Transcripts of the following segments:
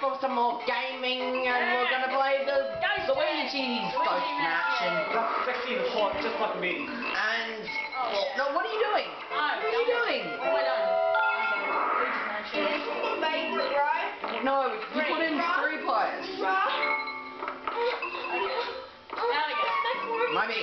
for some more gaming, and we're gonna play the Luigi's Ghost Mansion. That's sexy and hot, just like me. And no, what are you doing? What are you doing? What have I done? Okay, Luigi's Mansion. This is my favourite, right? No, you put in 3 players. Right? Now we go. Mummy.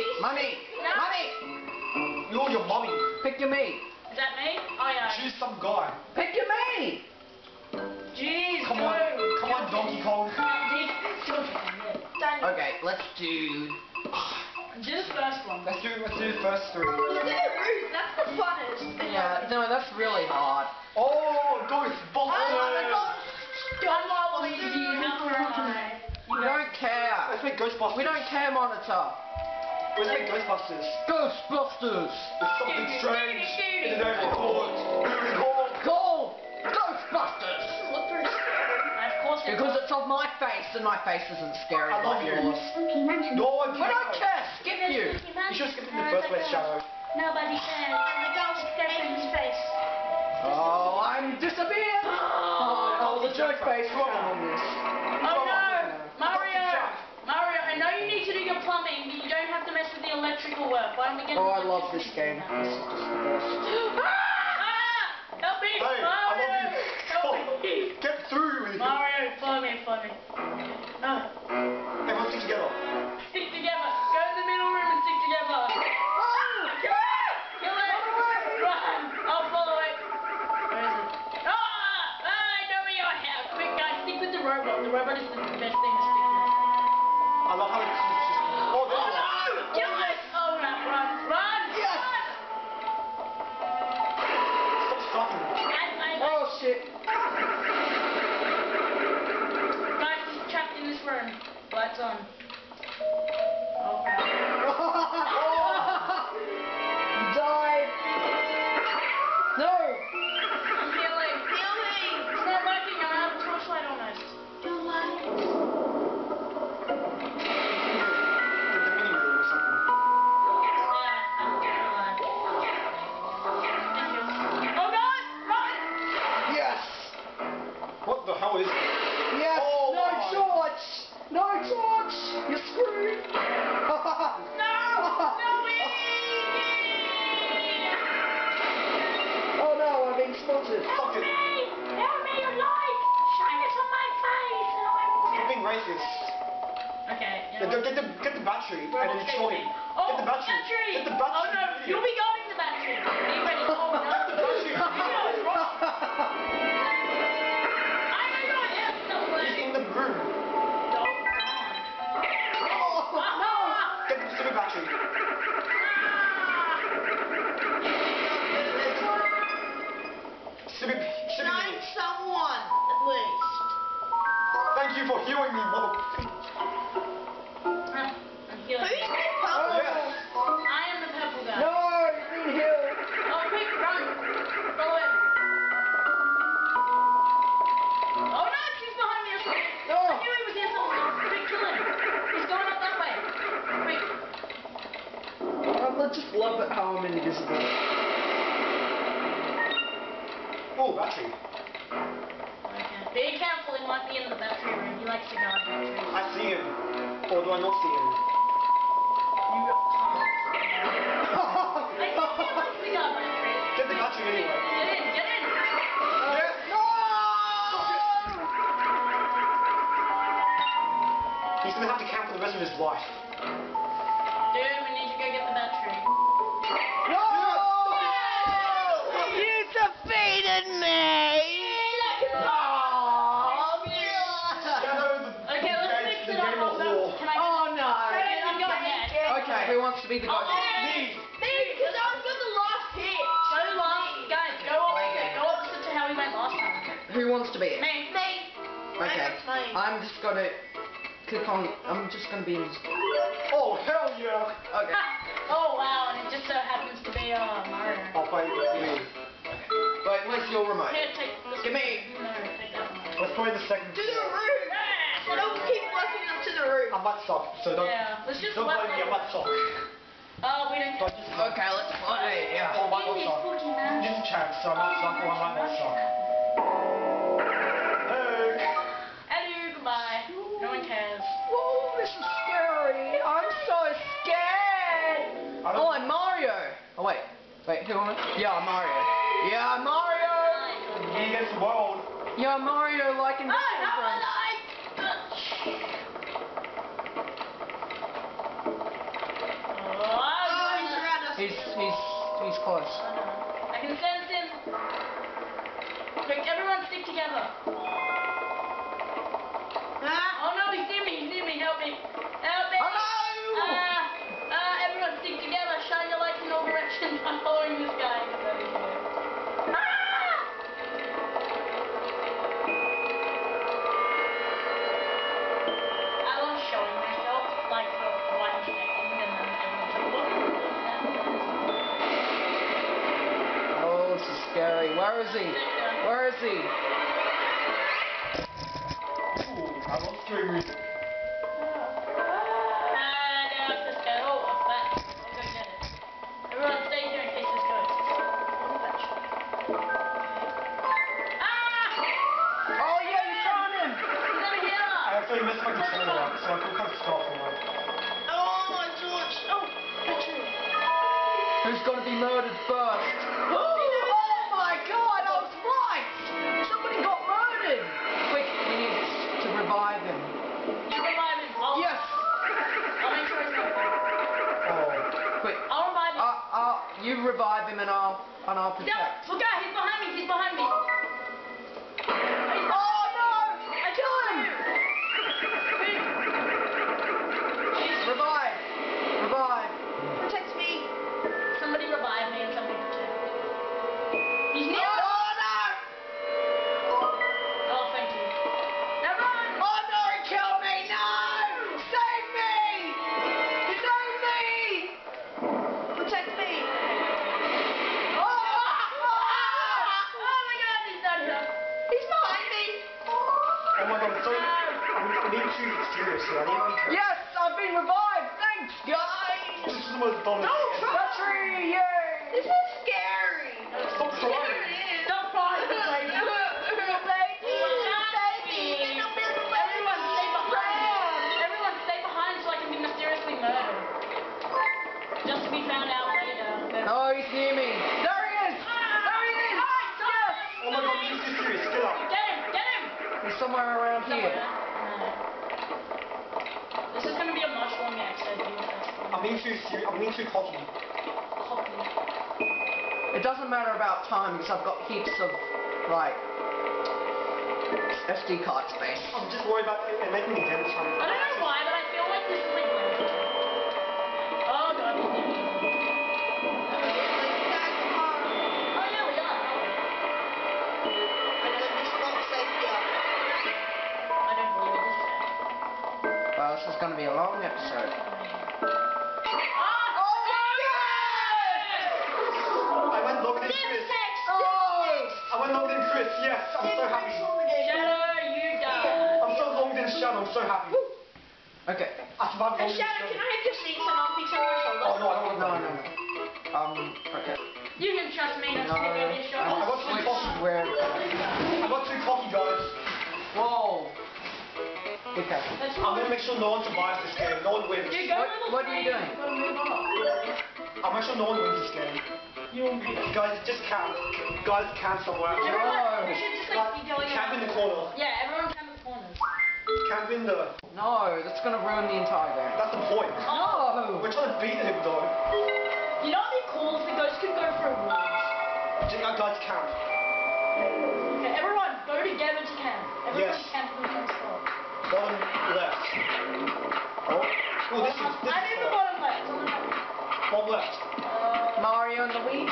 You're your mommy. Pick your me. Is that me? Oh yeah. Choose some guy. Pick your me. Jeez, Come on, Donkey Kong. Daniel. Okay, let's do. Do the first one. Let's do the first 3. Let's do the roof, that's the funnest. Yeah, no, that's really hard. Oh, Ghostbusters! I'm Luigi. How am I? We don't care. Let's make Ghostbusters. We don't care, monitor. Let's make Ghostbusters. Ghostbusters. There's something strange in the neighborhood. Call Ghostbusters. Look pretty scary. Of course it Because it's of my face, and my face isn't scary I love like you. yours. No one We don't cares. care. Skip you. You should skip in the first place, Shadow. Nobody cares. And the girl's in his face. Oh, I'm disappeared. Oh, the joke face wrong on this. Oh no! Mario, I know you need to do your plumbing, but you don't have to mess with the electrical work. Why don't we get Oh, I love this game. This is just the best. Ah! Help me! Hey, I love Mario! you. Help me! Get through with it. Mario, follow me. No. Everyone stick together. Stick together. Go in the middle room and stick together. Kill it! Run! I'll follow it. Where is it? I know where you are. Quick, guys, stick with the robot. The robot is the best thing to stick with. I love how it's just... Oh, there Oh you are. no! Kill it! Oh no! Run! Yes! Stop stopping. Oh shit. Guys, he's trapped in this room. Lights on. Oh crap. You died. No. I'm healing. It's not working. I have a torchlight almost. Your light. The mini room or something. Yeah, I'm alive. Thank you. Oh god! Run! Yes. What the hell is it? Yes. Oh, No my. torch. No torch. You're screwed. Oh no, I've been spotted. Fuck it. Help me, your light! Shine it on my face! You're being racist. Okay, Get the battery and then destroy it. Oh, Get the battery. Get the battery. Oh no, you'll be guarding the battery. Be ready. Oh no. Get the battery. You know it's wrong. I know your head's not He's working. in the room. Get the stupid battery. Stupid Nine bitch. someone, at least. Thank you for healing me, mother. I'm healing. Who's the purple? Yes. I am the purple guy. No, you've been healed. Oh, quick, run. Follow him. Oh no, he's behind me. No. I knew he was here somewhere. Quick, kill him. He's going up that way. Quick. I just love it how I'm invisible. Oh, battery. Okay. Be careful, he might be in the battery room. He likes to guard batteries. I see him. Or do I not see him? You can't. I think he likes to guard batteries. Get the battery anyway. Get in. Yes. No! He's gonna have to camp for the rest of his life. Dude, we need to go get the battery. No! You defeated me! Oh, Shadow, the Okay, let's gates mix to the it up. game of war. Can I Oh no! I'm going next. Okay, who wants to be the ghost? Me. Because I've got the last hit. Go last, guys. Go opposite to how we went last time. Who wants to be it? Me. Okay. I'm just gonna click on. I'm just gonna be invisible. Oh, hell yeah. Okay. Oh wow, and it just so happens to be Mario. I'll play with me. Wait, where's your remote? Here, take this. Give me. No, take that one. Let's play the second. To the roof. Yeah. Don't keep working up to the roof. I might suck, so don't. Yeah, let's just Don't blame me, I might suck. Oh, we don't. So I just. Okay, let's play. Yeah. Or I might In not this suck. spooky man. Just a chance, so I might suck or I might not suck. Hey. And Yeah, Mario. Yeah, Mario! He against the world. Yeah, Mario like in Oh, this how conference. was I? Oh, he's around us. He's close. I can sense him. Quick, everyone stick together. Ah. Oh no, he's near me, help me. Help me. Hello! Everyone stick together, shine your lights in all directions. I'm following this guy. He's over here. I love showing myself, like for 1 second, and then everyone's like, what? Oh, this is scary. Where is he? Where is he? Ooh, I love scary music. Everyone stay here in case this goes. Oh yeah, you found him! He's over here! I actually missed my controller out, so I feel kind of stuck for one. Oh, George. Oh, Patrick. Who's gonna be murdered first? Oh my god, I was right! Somebody got murdered! Quick, we need to revive him. You revive him. Yes! I'll make sure he's not dead. Oh. Quick. I'll revive him. You revive him and I'll No, protect. look out, he's behind me, he's behind me. Oh no! Kill him! Revive! Revive! Protect me. Somebody revive me and somebody protect. He's near. Oh no! Oh, thank you. Now run! Oh no, he killed me! No! Save me! Save me! Protect me. Oh! Oh my god, he's not here. He's behind me. Oh my god, so I'm being too serious here. I need to be Yes, I've been revived! Thanks, guys! This is the most dumbest thing. Battery! Yay! This is scary. Stop crying. Don't cry, baby. Everyone stay behind. Everyone stay behind so I can be mysteriously murdered. Just to be found out later. Oh, he's near me. There he is! There he is! Yes! Oh my god, this is too serious. Get up. Get him! Get him! He's somewhere around here. This is gonna be a much longer episode. I'm being too serious. I'm being too cocky. It doesn't matter about time because I've got heaps of, like, SD card space. I'm just worried about it making me dead this time. I don't know why, but I feel like this is like random. Oh god, he's near me. Oh yeah, we are. I know it's not safe here. I don't believe it is. Well, this is going to be a long episode. I went logged in Chris. I went logged in Chris. Yes, I'm so happy. Shadow, you die. I'm so logged in Shadow. I'm so happy. Okay. I survived Hey, logged in Shadow, can I have your seats and I'll fix on your shoulder? Oh no, I don't want to. No. Okay. You can trust me not to No. take over your shot. I got too cocky. Where? I got too cocky, guys. Whoa. Okay. That's I'm gonna make sure no one survives this game. No one wins. You go What are you doing? Go move on. I'll make sure no one wins this game. You'll be. Guys, just camp. Guys, camp somewhere. Everyone, we should just like be going Camp in the around. corner. Yeah, everyone camp in the corners. Camp in the. No, that's going to ruin the entire game. That's the point. No! We're trying to beat him though. You know what would be cool if the ghost could go through walls? Guys, camp. Okay, everyone, go together to camp. Everyone Yes. camp in the same spot. Bottom left. Oh, this is. I'm in the bottom left. On the left. Bottom left. Mario and Luigi?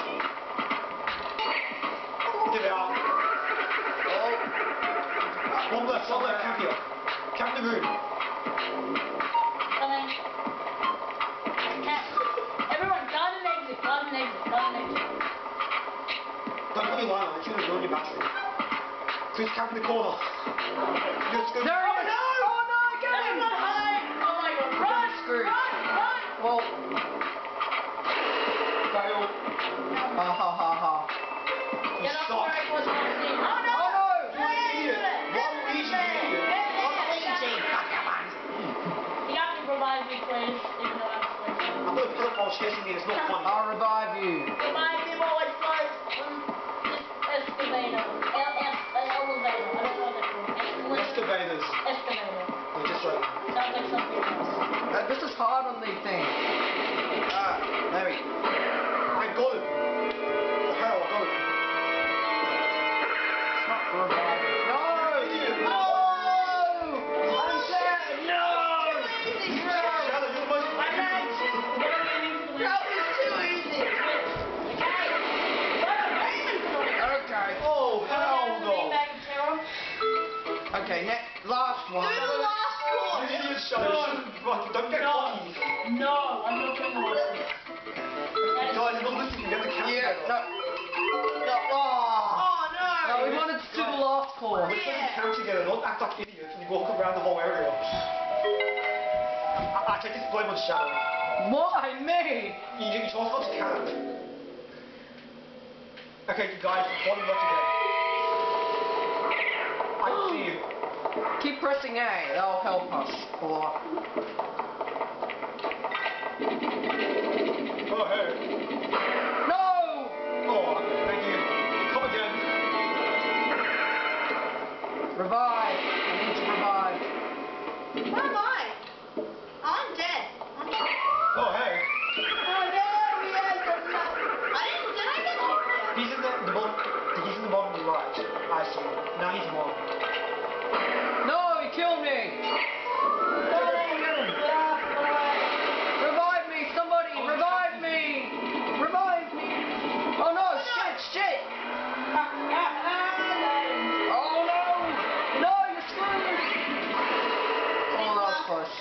Give it out. Oh. Bottom left, camp here. Camp in the room. Coming. Camp. Everyone, guard an exit. Guard an exit. Guard an exit. Don't put your line on, it's gonna ruin your battery. Chris, camp in the corner. You're screwed. There he is! no! Oh no, get him! Everyone hide! Oh my god, We're run! getting screwed. Run! Well, Fail. ha ha ha ha. You Get off suck. where I was last seen. Oh no! Oh no! You're an idiot. Waluigi, you idiot. You have to revive me, please. Even though I'm asleep. I'm gonna pedophile chasing me, it's not funny. I'll revive you. Revive me while I fly hard on these things. There we go. I got him. The hell, I got him. It's not for reviving. No! No! I'm dead! No! Shadow, you're the most... That was too easy. Okay. Oh, hell no. Okay, last one. Do the last one. You idiot, Shadow. Don't get cocky. No, I'm not doing the last one. Guys, you're not listening. You have to count Yeah, together. no. Oh! Oh no. No, we wanted to do the last course. We're supposed to count together, not act like idiots and you walk around the whole area. I take this blame on Shadow. Why me? You told us not to count. Okay, guys, bottom left again. I can see you. Keep pressing A, that'll help us a lot. Oh, hey. No! Oh, okay, thank you. Come again. Revive. I need to revive. Where am I? I'm dead. I'm dead. Oh, hey. Oh no, we had the Did I get hit? He's in the bottom. He's in the bottom right. I see. Now he's wrong. No, he killed me! Revive me, somebody! Revive me! Revive me! Oh no, shit! Oh no! No, you're screwed! Oh, that was close.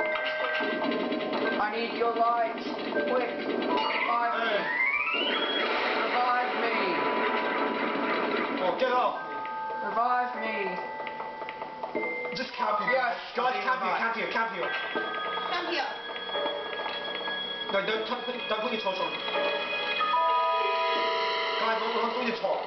I need your light. Quick. Revive me. Revive me. Oh, get off me. Revive me. Just camp here. Yes. Guys, camp here. Come here. No, don't put your torch on. Guys, don't put your torch.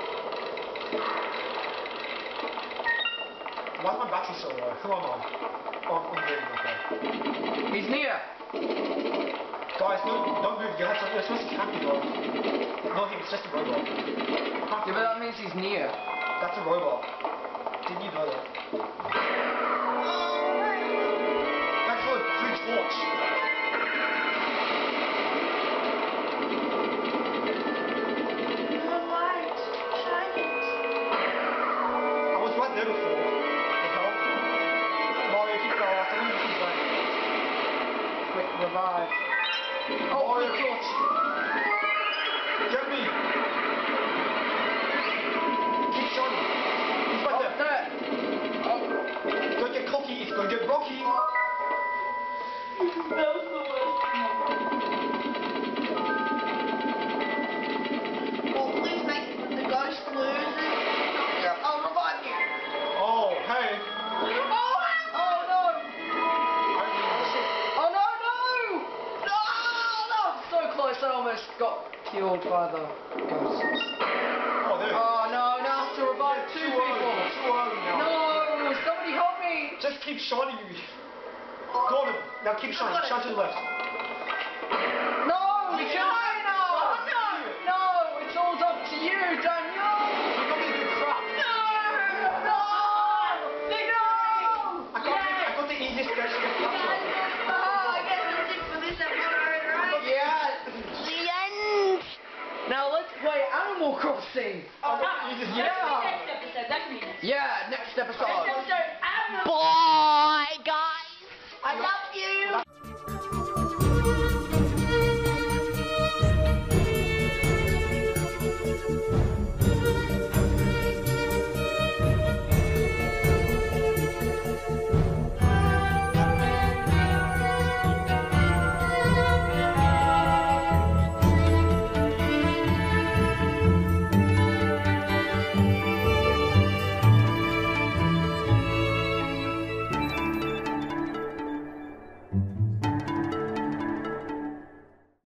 Why is my battery so low? Who am I? Oh, I'm getting okay. He's near. Guys, don't move. You're supposed to camp here, guys. Not him, it's just a robot. Yeah, but that means he's near. That's a robot. Didn't you know that? That's for a free torch. The light. Shine it. I was right there before. The hell? Mario, if you fell off, I wouldn't keep going. Quick, revive. Oh, Mario. quick torch. Get me! Keep shining. He's right there. There. Oh, Don't get cocky, it's gonna get rocky. That was the worst thing ever. Oh, please make the ghost lose it. I'll revive you. Oh, hey. oh no! Oh no, no! No! So close, I almost got killed by the ghosts. Oh, there. Oh no, now I have to revive two people. Too early now. No, somebody help me! Just keep shining me. Gordon, now keep shining. Shine to the left. No, we killed me now! Oh, no. No, it's all up to you, Daniel! You're not gonna do crap. No! I got the easiest steps to get captured. I guess that's it for this episode, right? Yeah. The end. Now let's play Animal Crossing. Oh, I got the easiest Yeah. Next episode, that can be next. Yeah, next episode. Next episode, I'm Bye.